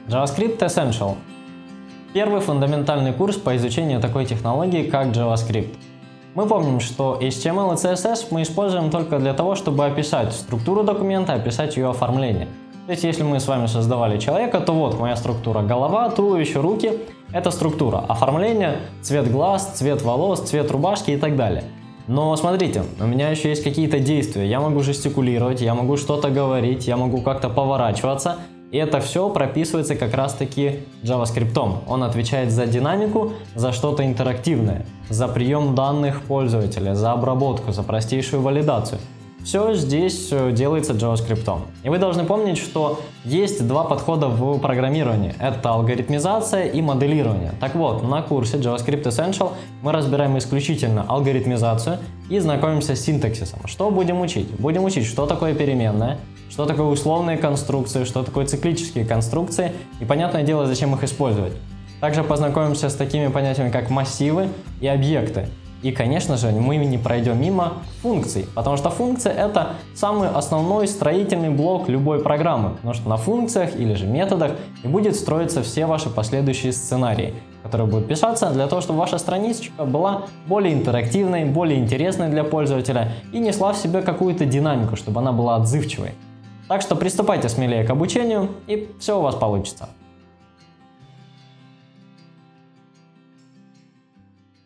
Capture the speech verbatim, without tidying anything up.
JavaScript Essential. Первый фундаментальный курс по изучению такой технологии, как JavaScript. Мы помним, что эйч ти эм эл и си эс эс мы используем только для того, чтобы описать структуру документа, описать ее оформление. То есть, если мы с вами создавали человека, то вот моя структура: голова, туловище, руки – это структура. Оформление, цвет глаз, цвет волос, цвет рубашки и так далее. Но смотрите, у меня еще есть какие-то действия. Я могу жестикулировать, я могу что-то говорить, я могу как-то поворачиваться. И это все прописывается как раз-таки JavaScript. Он отвечает за динамику, за что-то интерактивное, за прием данных пользователя, за обработку, за простейшую валидацию. Все здесь делается JavaScript. И вы должны помнить, что есть два подхода в программировании. Это алгоритмизация и моделирование. Так вот, на курсе JavaScript Essential мы разбираем исключительно алгоритмизацию и знакомимся с синтаксисом. Что будем учить? Будем учить, что такое переменная, что такое условные конструкции, что такое циклические конструкции и, понятное дело, зачем их использовать. Также познакомимся с такими понятиями, как массивы и объекты. И, конечно же, мы не пройдем мимо функций, потому что функция – это самый основной строительный блок любой программы, потому что на функциях или же методах и будет строиться все ваши последующие сценарии, которые будут писаться для того, чтобы ваша страничка была более интерактивной, более интересной для пользователя и несла в себе какую-то динамику, чтобы она была отзывчивой. Так что приступайте смелее к обучению, и все у вас получится.